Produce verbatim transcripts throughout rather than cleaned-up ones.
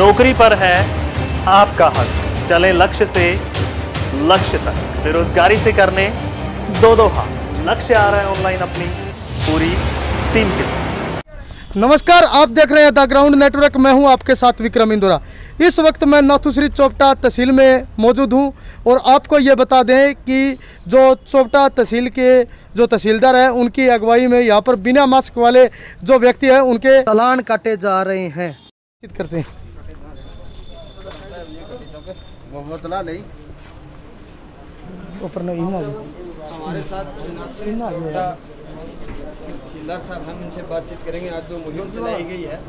नौकरी पर है आपका हक, चले लक्ष्य से लक्ष्य तक, बेरोजगारी से करने दो दो हाथ। लक्ष्य आ रहा है ऑनलाइन अपनी पूरी टीम के साथ। नमस्कार, आप देख रहे हैं द ग्राउंड नेटवर्क। मैं हूं आपके साथ विक्रम इंदौरा। इस वक्त मैं नाथुश्री चोपटा तहसील में मौजूद हूं और आपको ये बता दें कि जो चोपटा तहसील के जो तहसीलदार हैं उनकी अगुवाई में यहाँ पर बिना मास्क वाले जो व्यक्ति हैं उनके चालान काटे जा रहे हैं। करते हैं हमारे साथ तहसीलदार साहब, हम इनसे बातचीत करेंगे। आज जो मुहिम चलाई गई है,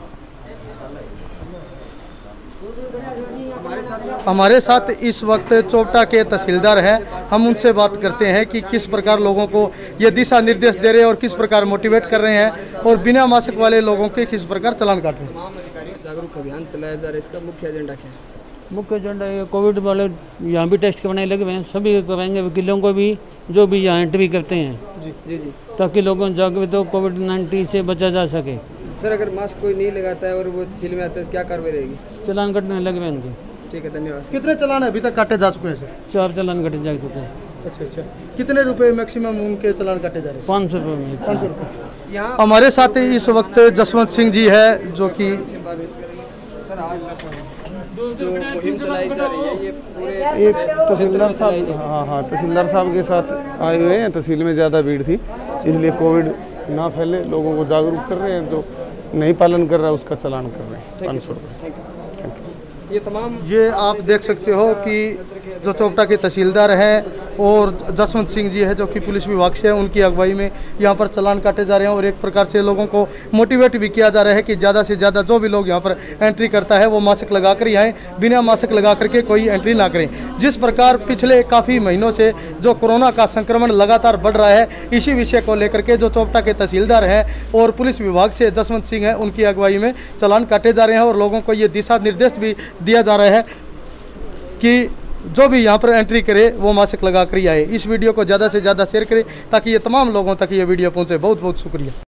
हमारे साथ हमारे साथ इस वक्त चोपटा के तहसीलदार हैं। हम उनसे बात करते हैं कि किस प्रकार लोगों को ये दिशा निर्देश दे रहे हैं और किस प्रकार मोटिवेट कर रहे हैं और बिना मास्क वाले लोगों के किस प्रकार चालान काट रहे हैं। तमाम अधिकारियों जागरूक अभियान चलाया जा रहा है। इसका मुख्य एजेंडा क्या है? मुख्य एजेंडा ये कोविड वाले यहाँ भी टेस्ट करवाने लगे हुए हैं, सभी करवाएंगे, वकीलों को भी जो भी यहाँ एंट्री करते हैं जी जी जी ताकि लोगों को जागरूक हो कोविड नाइन्टीन से बचा जा सके। सर, अगर मास्क कोई नहीं लगाता है और वो तहसील में आता है तो क्या कार्रवाई रहेगी? चालान कटने लगे हुए उनके। ठीक है, धन्यवाद। कितने चालान अभी तक काटे जा चुके हैं सर? चार चालान कटे जा चुके हैं। अच्छा अच्छा, कितने रुपए मैक्सिमम उनके चालान काटे जा रहे हैं? पाँच सौ रुपये में। पाँच सौ रुपये। यहाँ हमारे साथ इस वक्त जसवंत सिंह जी है जो कि सर, आज जो मुहिम चलाई जा रही है ये पूरे एक तहसीलदार साहब, हाँ हाँ तहसीलदार साहब के साथ आए हुए हैं। तहसील में ज़्यादा भीड़ थी इसलिए कोविड ना फैले, लोगों को जागरूक कर रहे हैं। जो नहीं पालन कर रहा है उसका चालान कर रहे हैं पाँच सौ रुपये। ये तमाम ये आप देख सकते हो कि जो चोपटा के तहसीलदार हैं और जसवंत सिंह जी है जो कि पुलिस विभाग से है, उनकी अगुवाई में यहाँ पर चालान काटे जा रहे हैं और एक प्रकार से लोगों को मोटिवेट भी किया जा रहा है कि ज़्यादा से ज़्यादा जो भी लोग यहाँ पर एंट्री करता है वो मास्क लगा कर ही आएँ, बिना मास्क लगा करके कोई एंट्री ना करें। जिस प्रकार पिछले काफ़ी महीनों से जो कोरोना का संक्रमण लगातार बढ़ रहा है, इसी विषय को लेकर के जो चोपटा के तहसीलदार हैं और पुलिस विभाग से जसवंत सिंह है उनकी अगुवाई में चालान काटे जा रहे हैं और लोगों को ये दिशा निर्देश भी दिया जा रहा है कि जो भी यहाँ पर एंट्री करे वो मास्क लगा कर ही आए। इस वीडियो को ज़्यादा से ज़्यादा शेयर करें ताकि ये तमाम लोगों तक ये वीडियो पहुँचे। बहुत बहुत शुक्रिया।